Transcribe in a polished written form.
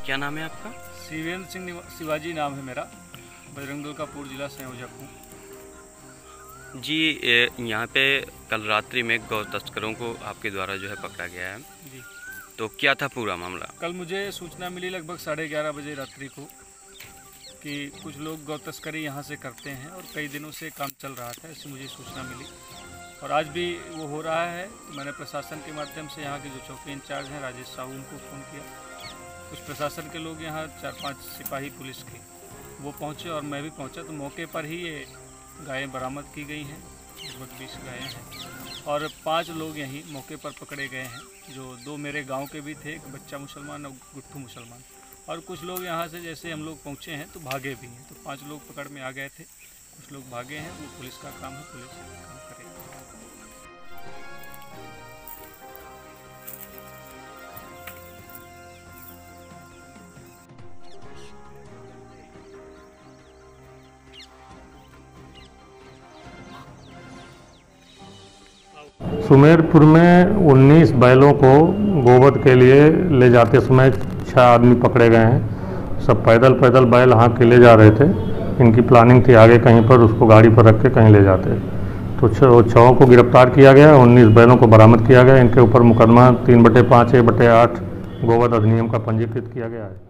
क्या नाम है आपका? शिवेंद्र सिंह शिवाजी नाम है मेरा। बजरंग दल का पूर्व जिला संयोजक हूँ जी। यहाँ पे कल रात्रि में गौ तस्करों को आपके द्वारा जो है पकड़ा गया है जी। तो क्या था पूरा मामला? कल मुझे सूचना मिली लगभग 11:30 बजे रात्रि को कि कुछ लोग गौ तस्करी यहाँ से करते हैं और कई दिनों से काम चल रहा था, ऐसी मुझे सूचना मिली और आज भी वो हो रहा है। मैंने प्रशासन के माध्यम से यहाँ के जो चौकी इंचार्ज हैं राजेश साहू, उनको फ़ोन किया। कुछ प्रशासन के लोग यहाँ 4-5 सिपाही पुलिस के वो पहुँचे और मैं भी पहुँचा तो मौके पर ही ये गायें बरामद की गई हैं। लगभग 20 गायें हैं और 5 लोग यहीं मौके पर पकड़े गए हैं, जो 2 मेरे गांव के भी थे, एक बच्चा मुसलमान और गुट्ठू मुसलमान। और कुछ लोग यहाँ से जैसे हम लोग पहुँचे हैं तो भागे भी हैं, तो 5 लोग पकड़ में आ गए थे, कुछ लोग भागे हैं। वो पुलिस का काम है, पुलिस काम करेगी। सुमेरपुर में 19 बैलों को गोवध के लिए ले जाते समय 6 आदमी पकड़े गए हैं। सब पैदल बैल यहाँ के ले जा रहे थे। इनकी प्लानिंग थी आगे कहीं पर उसको गाड़ी पर रख के कहीं ले जाते, तो 6 को गिरफ्तार किया गया। 19 बैलों को बरामद किया गया। इनके ऊपर मुकदमा 3/5 1/8 गोवध अधिनियम का पंजीकृत किया गया है।